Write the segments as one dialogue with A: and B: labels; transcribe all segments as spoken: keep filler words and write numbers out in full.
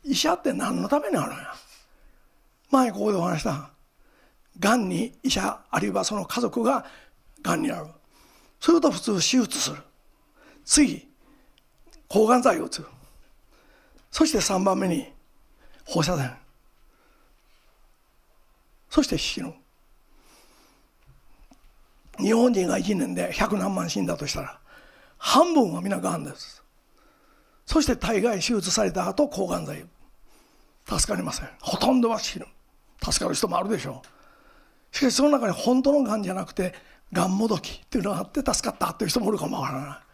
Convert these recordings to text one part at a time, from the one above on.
A: 医者って何のためにあるんや。前ここでお話したがんに医者あるいはその家族ががんになる。それと普通手術する。次抗がん剤を打つ。そしてさんばんめに放射線。そして死ぬ。日本人がいちねんでひゃくなんまん死んだとしたら半分は皆がんです。そして大概手術された後抗がん剤助かりません。ほとんどは死ぬ。助かる人もあるでしょう。しかしその中に本当のがんじゃなくてがんもどきっていうのがあって助かったという人もおるかもわからない。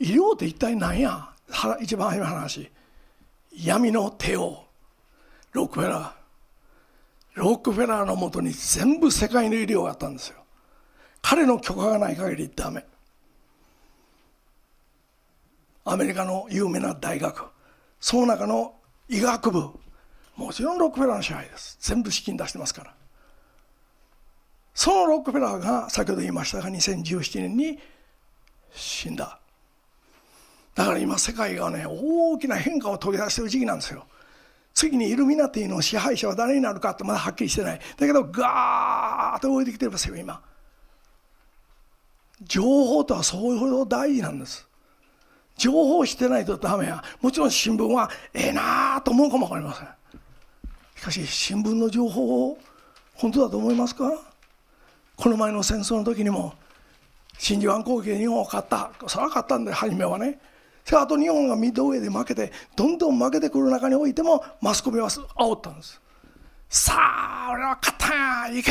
A: 医療って一体何や。一番初めの話、闇の帝王ロックフェラーロックフェラーのもとに全部世界の医療があったんですよ。彼の許可がない限りダメ。アメリカの有名な大学、その中の医学部、もちろんロックフェラーの支配です。全部資金出してますから。そのロックフェラーが先ほど言いましたがにせんじゅうななねんに死んだ。だから今世界がね大きな変化を遂げ出している時期なんですよ。次にイルミナティの支配者は誰になるかってまだはっきりしてない。だけどガーッと動いてきてますよ今。情報とはそういうほど大事なんです。情報を知ってないとダメや。もちろん新聞はええなと思うかもわかりません。しかし新聞の情報を本当だと思いますか。この前の戦争の時にも真珠湾攻撃で日本を勝った。それは勝ったんで初めはね。それあと日本がミッドウェーで負けてどんどん負けてくる中においてもマスコミは煽ったんです。さあ俺は勝ったんや行け。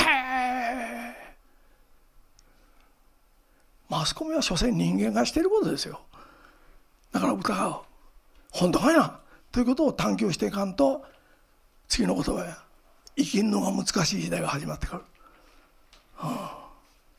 A: マスコミは所詮人間がしていることですよ。だから疑う。本当かいなということを探求していかんと次の言葉や生きるのが難しい時代が始まってくる。はあ、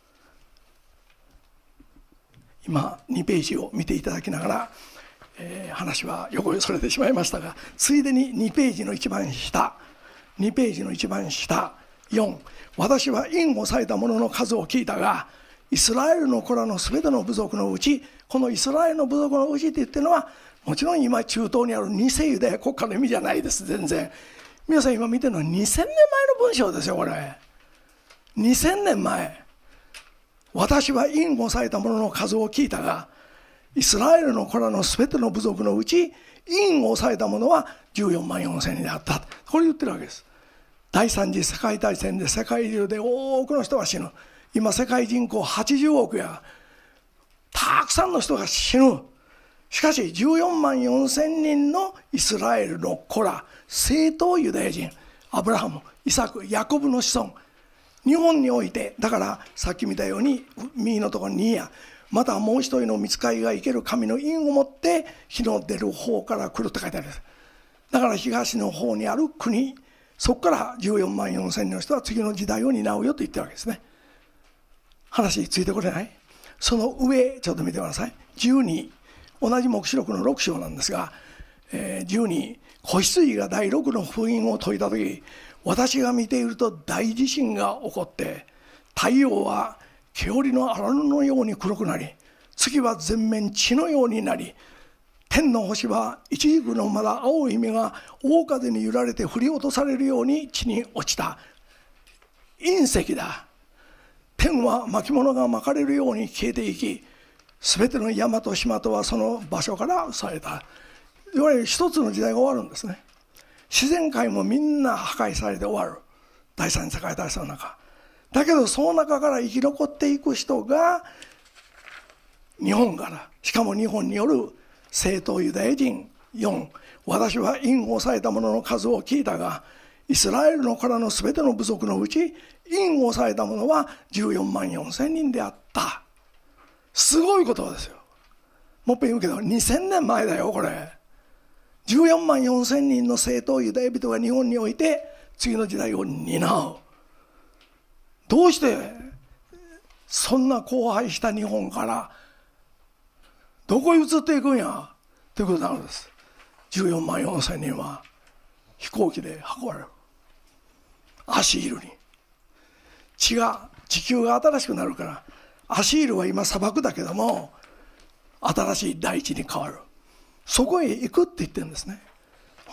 A: 今にページを見ていただきながら、えー、話は横へそれてしまいましたが、ついでににページの一番下にページの一番下よん、私は印をされた者の数を聞いたがイスラエルの子らのすべての部族のうち、このイスラエルの部族のうちって言ってるのはもちろん今中東にある偽ユダヤ国家の意味じゃないです。全然皆さん今見てるのはにせんねんまえの文章ですよ。これにせんねんまえ、私は印をされた者の数を聞いたがイスラエルの子らのすべての部族のうち印をされた者はじゅうよんまんよんせんにんであった。これ言ってるわけです。第三次世界大戦で世界中で多くの人が死ぬ。今世界人口はちじゅうおくやたくさんの人が死ぬ。しかしじゅうよんまんよんせんにんのイスラエルの子ら正統ユダヤ人、アブラハム、イサク、ヤコブの子孫、日本においてだからさっき見たように右のところにやまたもう一人の御使いが生ける神の印を持って日の出る方から来るって書いてあるんです。だから東の方にある国、そこからじゅうよんまんよんせんにんの人は次の時代を担うよと言ってるわけですね。話ついてこれない？その上ちょっと見てください。じゅうに、同じ黙示録のろく章なんですが、えー、じゅうに、子羊が第ろくの封印を解いた時、私が見ていると大地震が起こって太陽は毛織の荒布のように黒くなり、月は全面血のようになり、天の星は一軸のまだ青い実が大風に揺られて振り落とされるように地に落ちた。隕石だ。天は巻物が巻かれるように消えていき、すべての山と島とはその場所から去れた。いわゆる一つの時代が終わるんですね。自然界もみんな破壊されて終わる。第三次世界大戦の中だけど、その中から生き残っていく人が日本から、しかも日本による正統ユダヤ人。よん、私は印をされた者の数を聞いたがイスラエルの子らのすべての部族のうち印をされた者はじゅうよんまんよんせんにんであった。すごいことですよ。もっぺん言うけどにせんねんまえだよこれ。じゅうよんまんよんせんにんの正統ユダヤ人が日本において次の時代を担う。どうしてそんな荒廃した日本からどこへ移っていくんやということなのです。じゅうよんまんよんせんにんは飛行機で運ばれる。アシールに地が地球が新しくなるから、アシールは今砂漠だけども新しい大地に変わる。そこへ行くって言ってるんですね。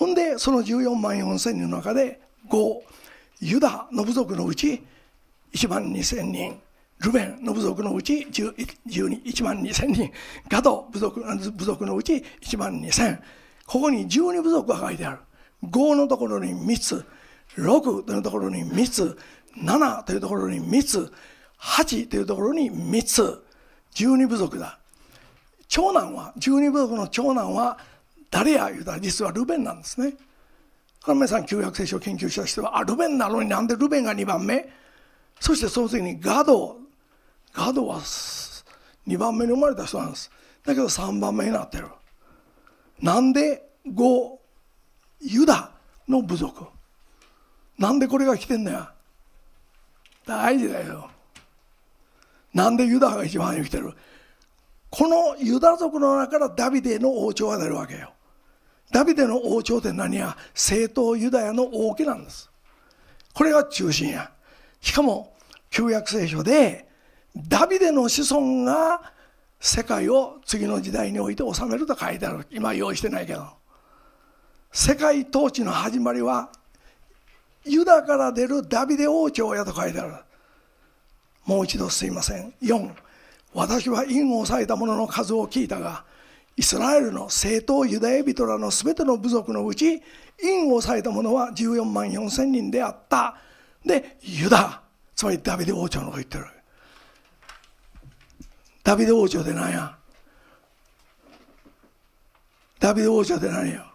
A: ほんでそのじゅうよんまんよんせんにんの中でごユダの部族のうちいちまんにせんにん、ルベンの部族のうちいちまんにせんにん、ガド部族部族のうちいちまんにせん、ここにじゅうに部族が書いてある。ごのところにみっつ、ろくというところにみっつ、ななというところにみっつ、はちというところにみっつ、じゅうに部族だ。長男は、じゅうに部族の長男は誰や言うたら実はルベンなんですね。これ皆さん旧約聖書を研究した人は、あ、ルベンなのになんでルベンがにばんめ、そしてその次にガド、ガドはにばんめに生まれた人なんです。だけどさんばんめになってる。なんでごユダの部族、なんでこれが来てんのや。大事だよ。なんでユダが一番に来てる。このユダ族の中からダビデの王朝が出るわけよ。ダビデの王朝って何や、正統ユダヤの王家なんです。これが中心や。しかも旧約聖書でダビデの子孫が世界を次の時代において治めると書いてある。今用意してないけど、世界統治の始まりはユダから出るダビデ王朝やと書いてある。もう一度すいません。よん、私は印を押さえた者の数を聞いたが、イスラエルの正統ユダヤ人らのすべての部族のうち印を押さえた者はじゅうよんまんよんせんにんであった。でユダ、つまりダビデ王朝のこと言ってる。ダビデ王朝って何や。ダビデ王朝って何や。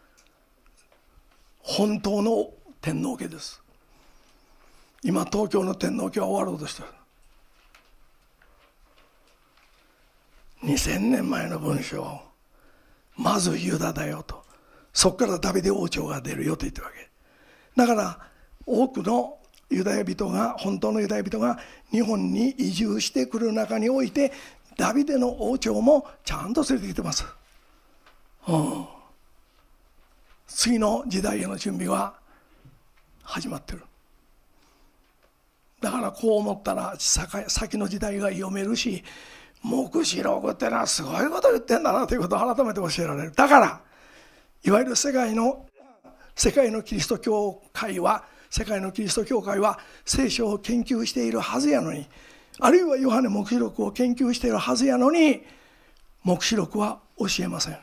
A: 本当の天皇家です。今東京の天皇家は終わろうとしてる。にせんねんまえの文章、まずユダだよと、そこからダビデ王朝が出るよと言ってるわけだから、多くのユダヤ人が、本当のユダヤ人が日本に移住してくる中において、ダビデの王朝もちゃんと連れてきてます、うん、次の時代への準備は始まってる。だからこう思ったら先の時代が読めるし、黙示録ってのはすごいこと言ってんだなということを改めて教えられる。だからいわゆる世界の世界のキリスト教会は世界のキリスト教会は聖書を研究しているはずやのに、あるいはヨハネ黙示録を研究しているはずやのに、黙示録は教えません。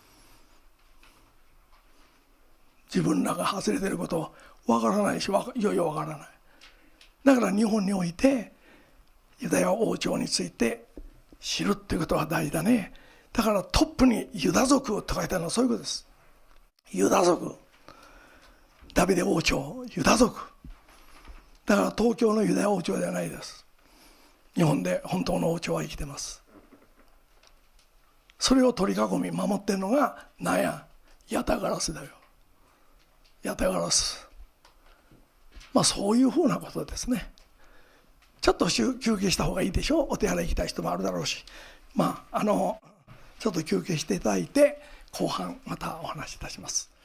A: 自分らが外れていることわからないし、いよいよわからない。だから日本においてユダヤ王朝について知るっていうことは大事だね。だからトップにユダ族と書いてあるのはそういうことです。ユダ族、ダビデ王朝、ユダ族。だから東京のユダヤ王朝ではないです。日本で本当の王朝は生きてます。それを取り囲み守ってるのが何や、ヤタガラスだよ。ヤタガラス。まあそういうふうなことですね。ちょっと休憩した方がいいでしょう。お手洗い行きたい人もあるだろうし、まああのちょっと休憩していただいて後半またお話しいたします。